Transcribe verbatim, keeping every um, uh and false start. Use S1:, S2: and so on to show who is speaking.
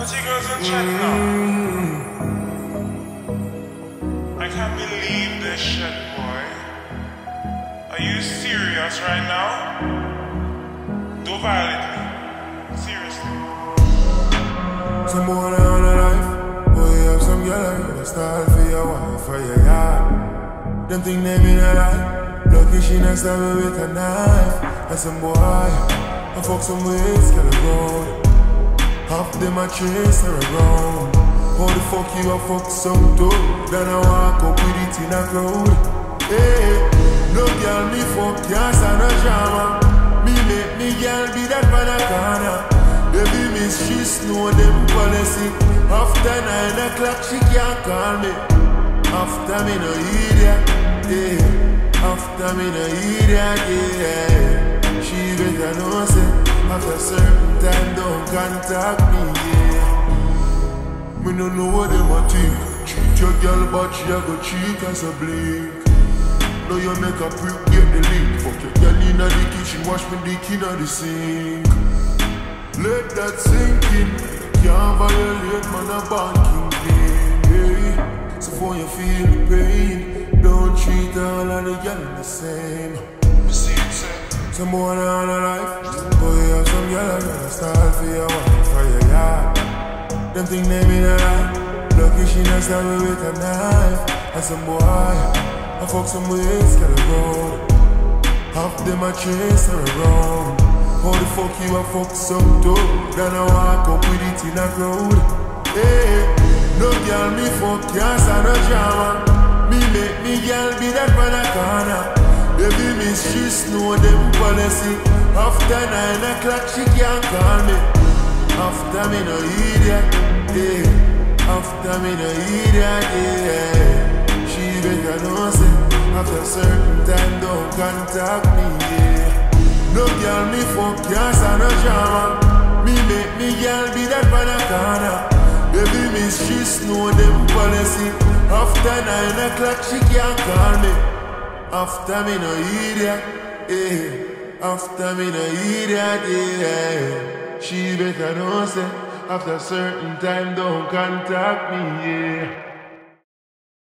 S1: Tigers and chat now. I can't believe this shit, boy. Are you serious right now? Don't violate me. Seriously.
S2: Some boy on a life, boy, you have some girl I got a style for your wife, for your yard. Them think they mean a lie. Lucky she not stab me with a knife. And some boy, I fuck some ways, get a road. Half them a chase her around. How the fuck you a fuck some dope? Then I walk up with it in a crowd. Hey, no girl me fuck, can't stand no drama. Me make me girl be that pan a corner. Baby miss, she know them policy. After nine o'clock she can't call me. After me no idiot, yeah. After me no idiot, yeah. She better know say after certain time don't contact me, yeah. Me no know what them a think. Treat your girl but she a go cheat as a blink. Now you make a prick, get the link. Fuck your girl inna the kitchen, wash me dick inna the sink. Let that sink in. Can't violate man a banking thing, yeah. So for you feel the pain, don't treat all of the girl the same. Some boy on a life, boy you have some girl I got a style for your wife, for your yard. Them think they mean a lie. Lucky she not stab me with a knife. And some boy, I fuck some ways, get a road. Half them a chase her around. How the fuck you a fuck some dope? Then I walk up with it in a crowd. Hey, no girl me fuck, can't stand no drama. Me make me girl be that pan a corner. Baby miss, she know them policy. After nine o'clock she can't call me. After me no idiot, yeah. After me no idiot, yeah. She better know say after certain time don't contact me, yeah. No girl me fuck, can't stand no drama. Me make me girl be that pan a corner. Baby miss, she know them policy. After nine o'clock she can't call me. After me no idiot, yeah. After me no idiot, yeah. She better know say after certain time don't contact me, yeah.